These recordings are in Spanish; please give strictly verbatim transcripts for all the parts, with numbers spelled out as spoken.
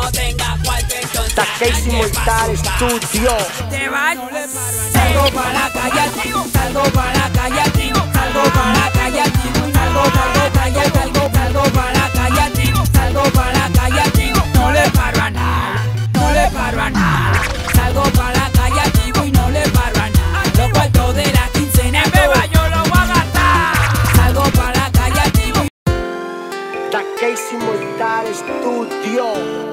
no tenga cuarto entonces Takeishi Mortal Studio. te vas, salgo para la calle activo, salgo para la calle activo, salgo para la calle activo, salgo, salgo, calle, salgo, salgo para la calle activo, salgo para la calle activo, no le paro a nada, no le paro a nada, salgo para la calle activo y no le paro a nada, los cuartos de la quincena en beba yo lo voy a gastar, salgo para la calle activo. Takeishi Mortal Studio.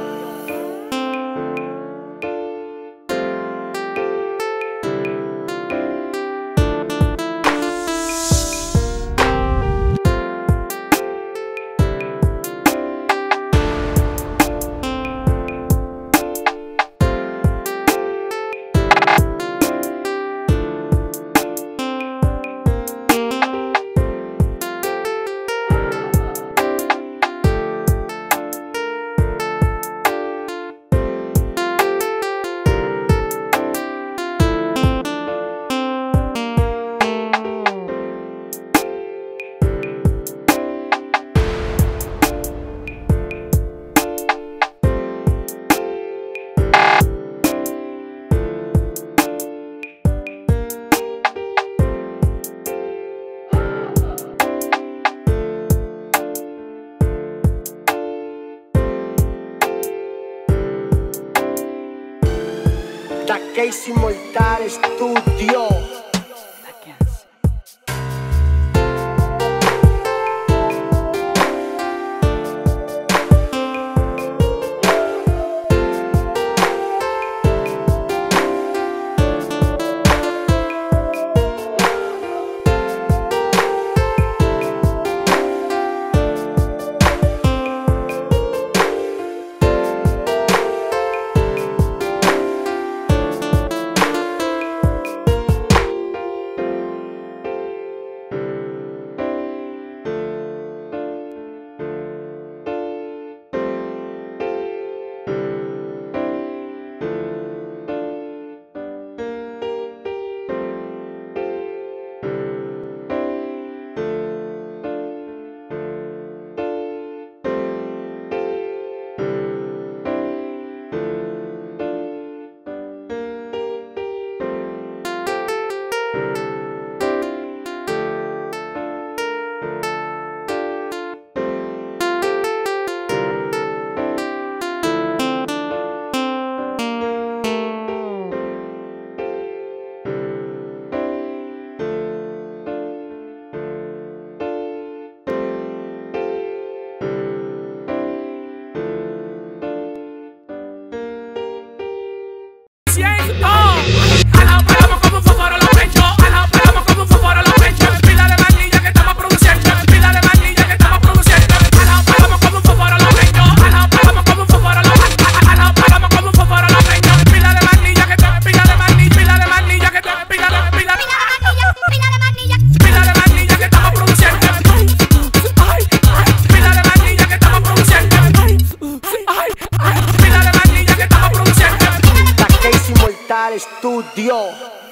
Takeishi Mortal Studio. Studio.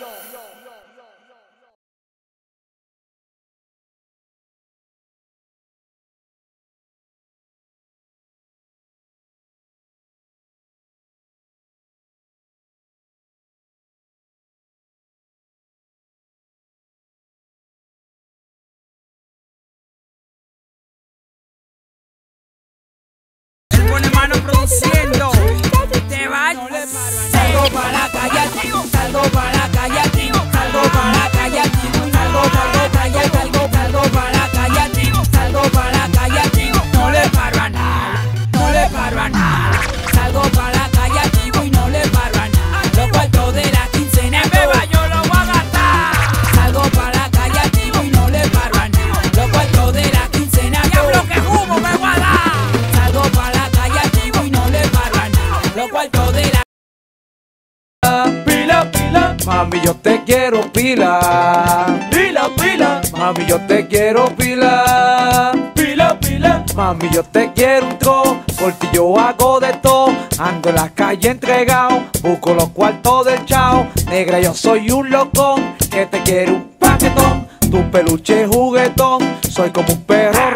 Él pone mano produciendo. Te vas, salgo para la calle activo, salgo para la calle activo, salgo para la calle activo, salgo, salgo, calle, salgo, salgo para la calle activo, salgo para la calle activo, no le paro a nada, no le paro a nada, salgo para la calle activo y no le paro a nada, los cuartos de la quincena en beba yo lo voy a gastar, salgo para la calle activo y no le paro a nada, los cuartos de la quincena diablo que humo me voy a dar, salgo para la calle activo y no le paro a nada, los cuartos de la pila, pila, mami yo te quiero pila, pila, pila, mami yo te quiero pila, pila, pila, mami yo te quiero un tro, porque yo hago de todo, ando en la calle entregado, busco los cuartos del chao, negra yo soy un locón, que te quiero un paquetón, tu peluche juguetón, soy como un perro.